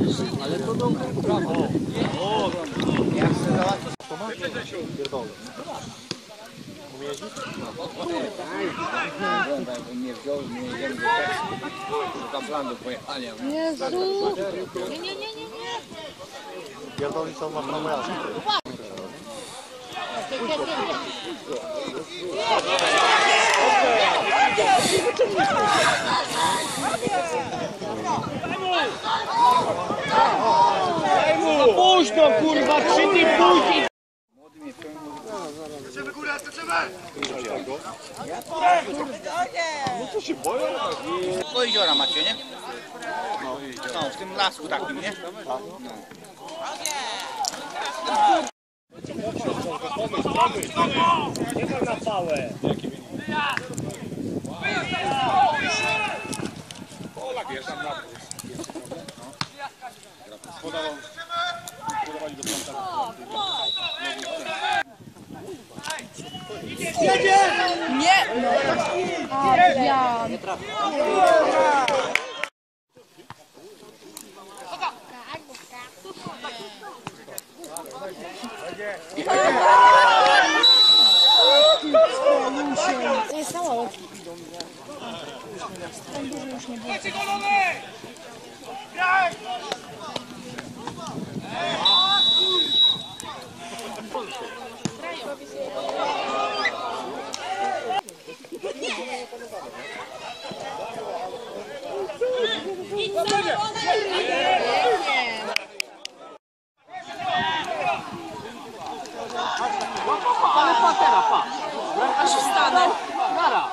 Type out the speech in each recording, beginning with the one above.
Ale to dobre, brawo. O, ja chcę załatwić. To ma? Pierdolę. Umie jeździć? Nie wziął, nie jedziemy do Teksy. Do Kaplandu pojechali. Jezu! Nie. Pierdoli co masz prawo jazdy. Późno kurwa, 3 dni później! Skaczemy górę, skaczemy! No co się boję? Do jeziora macie, nie? No, w tym lasku takim, nie? Nie tak na całe! Polak jest tam na podawali do końca. Nie! Adrian! To jest samolot. Tam dużo już nie było. Ale patera, pa! Aż wstanę! Nara!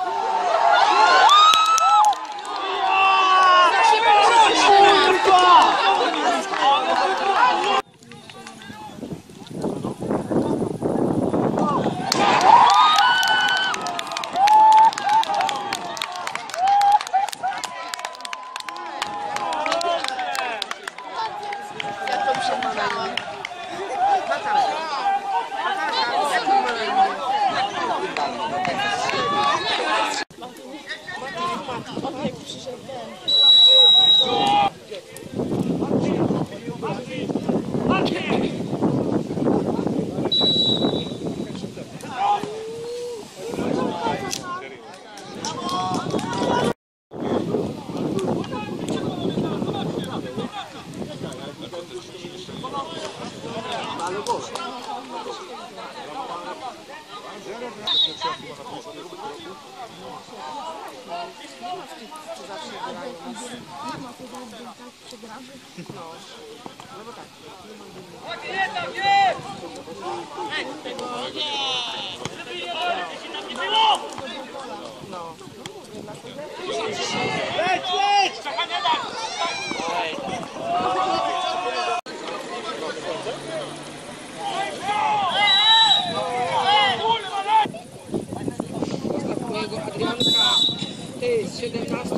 Ty z 17.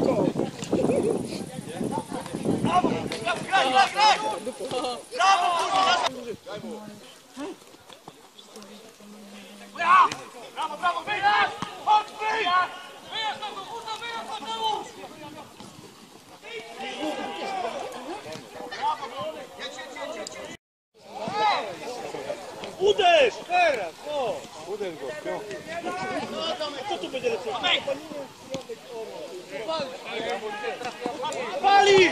Brawo, wyjazd! Chodź, wyjazd! Wyjazd na to, kurwa, wyjazd na tyłu! Uderz! Teraz, no! Uderz go, piąch. Co tu będzie lecą? Palisz!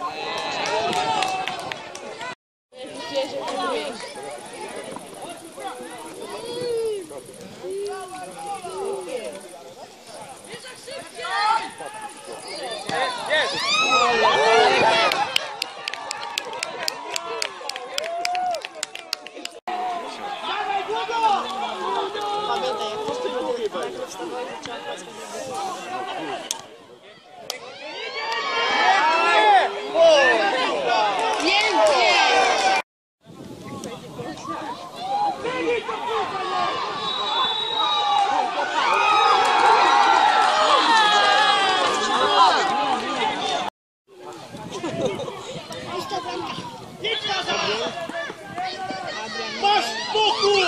Masz spokój!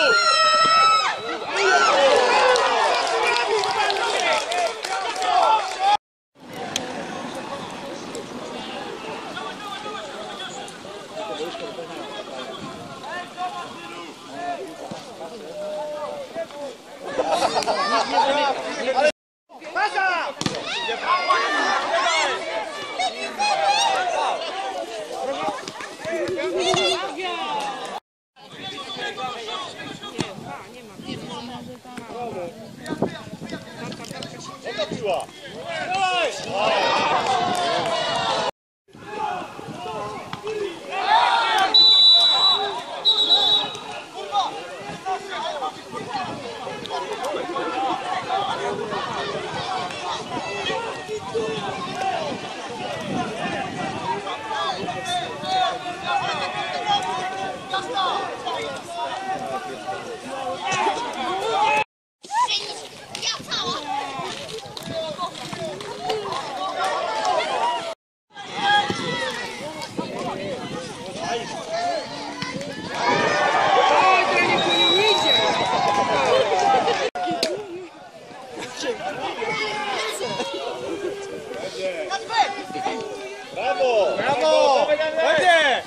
Brawo! Brawo! Będzie!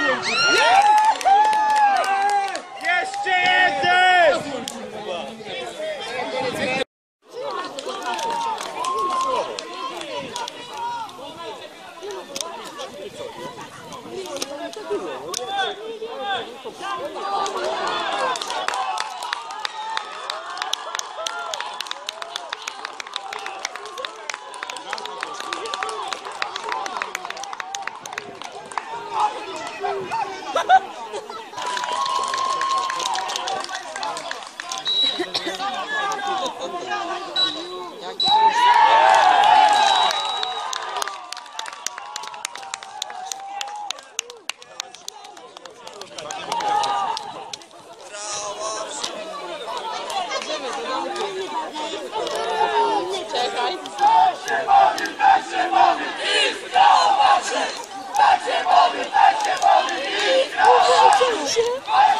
Jeszcze jeden! Czekaj. Tak się modli, tak się modli, tak się modli, tak się modli,